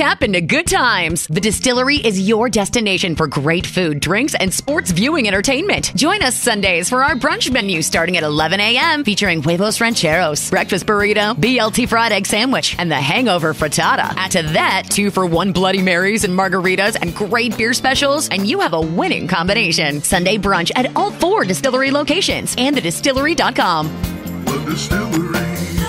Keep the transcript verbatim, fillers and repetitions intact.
tap into good times. The Distillery is your destination for great food, drinks, and sports viewing entertainment. Join us Sundays for our brunch menu starting at eleven a.m. featuring huevos rancheros, breakfast burrito, B L T fried egg sandwich, and the hangover frittata. Add to that two for one Bloody Marys and margaritas and great beer specials, and you have a winning combination. Sunday brunch at all four Distillery locations and the distillery dot com. The Distillery.